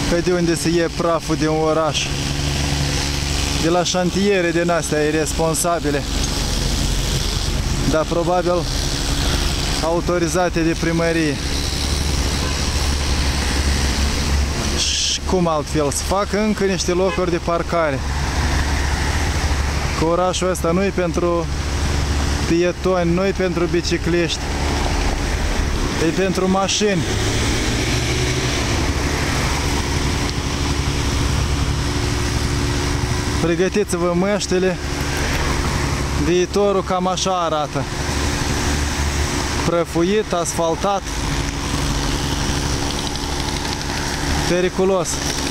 că de unde se ie praful din oraș. De la șantiere din astea irresponsabile. Dar probabil autorizate de primărie. Și cum altfel? Să facă încă niște locuri de parcare. Că orașul ăsta nu-i pentru pietoni, nu-i pentru bicicliști. E pentru mașini. Pregătiți-vă măștile. Viitorul cam așa arată. Prăfuit, asfaltat. Periculos.